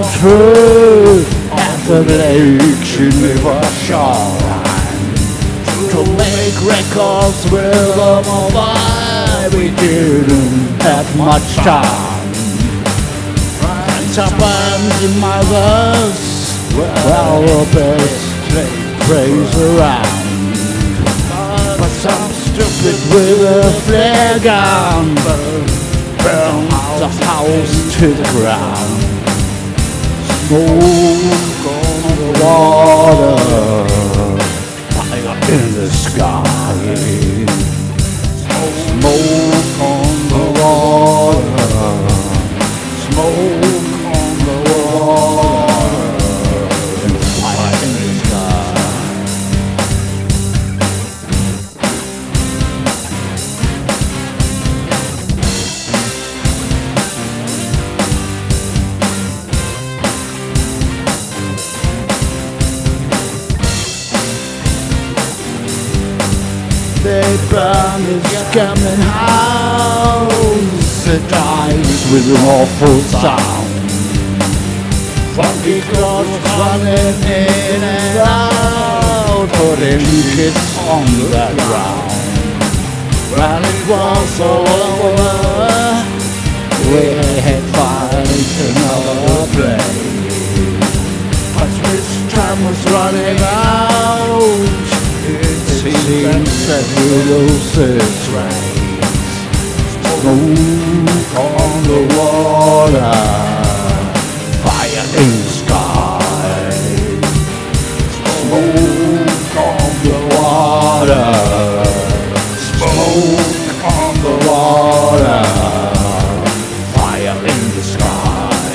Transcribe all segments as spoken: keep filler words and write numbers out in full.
true at the lakes in river shoreline to make records with a mobile. We didn't have much time. Friends are bands and mothers, well, the best they praise around. But some stupid with a flare gun burned the house to the ground. Smoke on the water, fire in the sky. Smoke on the water, smoke on the water, and fire in the sky. They burn his coming house. It dies with an awful sound. Funky clothes running in and out, putting kids on the ground. Well, it was all over. We had find another place, but this time was running out. It seems that we lose its race. Smoke on the water, fire in the sky. Smoke on the water, smoke on the water, fire in the sky.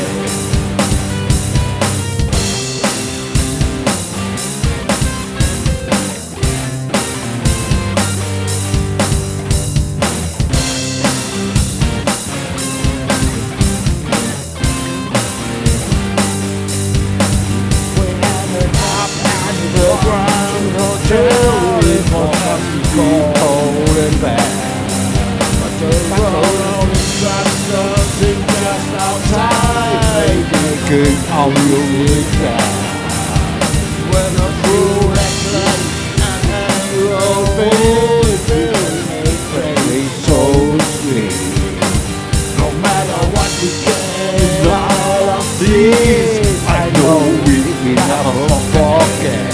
Cold and bad, but the road is just outside, making all your way down. When a true excellent and hero feels me so sweet. No matter what you get out of this, I know we will never forget.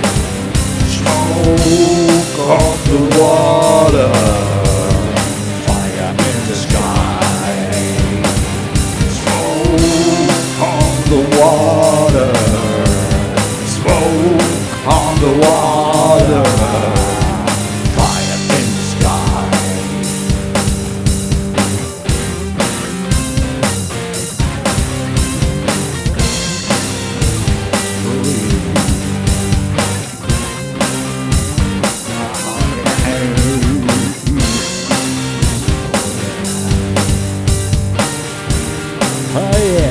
Smoke off the water, fire in the sky. Smoke on the water, smoke on the water, fire in the sky. Oh yeah.